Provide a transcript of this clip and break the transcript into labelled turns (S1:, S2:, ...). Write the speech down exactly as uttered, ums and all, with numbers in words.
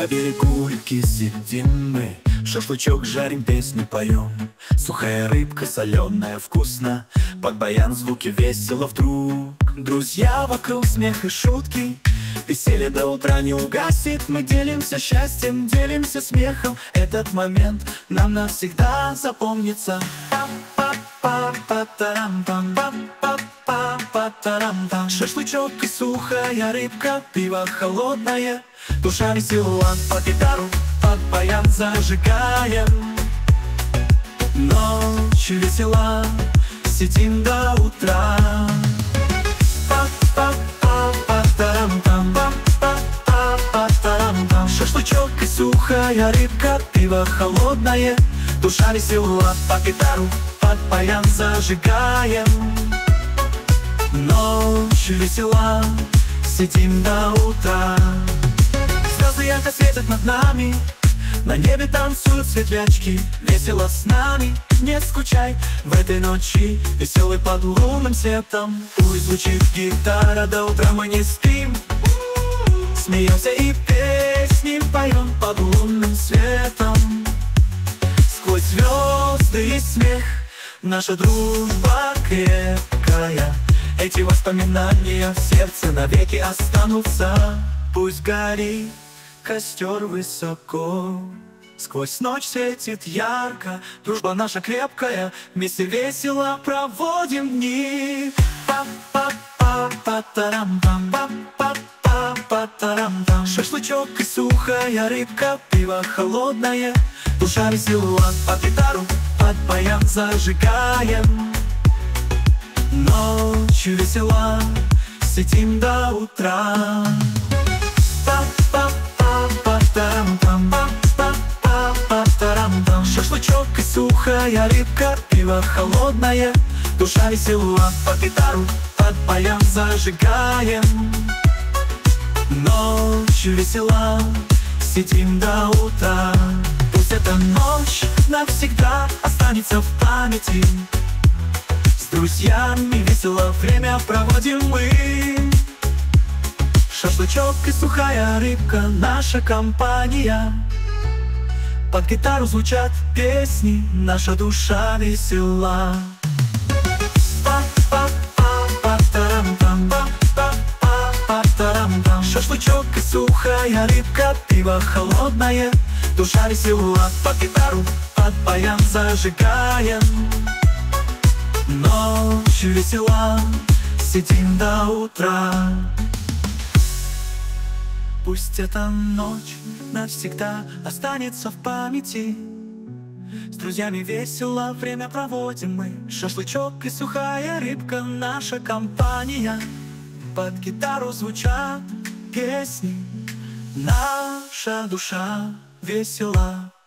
S1: берегу реки сидим мы, шашлычок жарим, песню поем. Сухая рыбка соленая, вкусно, под баян звуки весело вдруг. Друзья вокруг, смех и шутки, веселье до утра не угасит. Мы делимся счастьем, делимся смехом. Этот момент нам навсегда запомнится. Шашлычок и сухая рыбка, пиво холодное, душа весела, под гитару, под баян зажигаем. Ночь весела, сидим до утра. Шашлычок и сухая рыбка, пиво холодное, душа весела, под гитару, под баян зажигаем. Ночь весела, сидим до утра. Звезды ярко светят над нами, на небе танцуют светлячки. Весело с нами, не скучай в этой ночи, веселый под лунным светом. Пусть звучит гитара до утра, мы не спим, смеемся и песни поем под лунным светом. Сквозь звезды и смех наша дружба крепкая. Эти воспоминания в сердце навеки останутся. Пусть горит костер высоко, сквозь ночь светит ярко, дружба наша крепкая, вместе весело проводим дни. Шашлычок и сухая рыбка, пиво холодное, душа весела, под гитару, под баян зажигаем. Ночь весела, сидим до утра. Шашлычок и сухая рыбка, пиво холодное, душа весела, под гитару, под баян зажигаем. Ночь весела, сидим до утра. Пусть эта ночь навсегда останется в памяти. С друзьями весело время проводим мы. Шашлычок и сухая рыбка, наша компания. Под гитару звучат песни, наша душа весела. Шашлычок и сухая рыбка, пиво холодное, душа весела, под гитару, под баян зажигаем. Ночь весела, сидим до утра. Пусть эта ночь навсегда останется в памяти. С друзьями весело время проводим мы. Шашлычок и сухая рыбка, наша компания. Под гитару звучат песни, наша душа весела.